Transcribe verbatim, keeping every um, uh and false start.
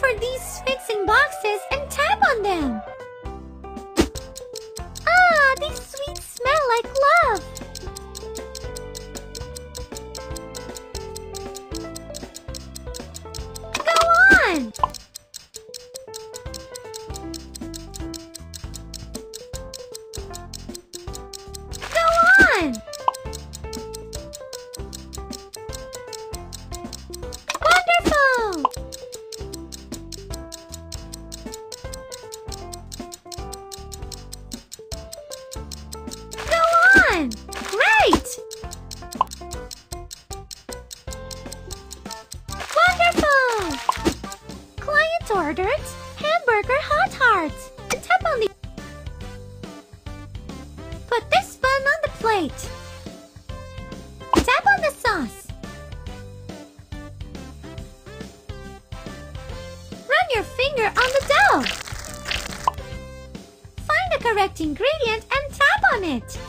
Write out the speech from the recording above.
for these fixing boxes and tap on them. Ah, these sweets smell like love. Go on! Go on! Wonderful! Go on! Great! Wonderful! Client ordered hamburger hot hearts. Tap on the... Put this bun on the plate. Tap on the sauce. Run your finger on the dough. Find the correct ingredient and tap on it.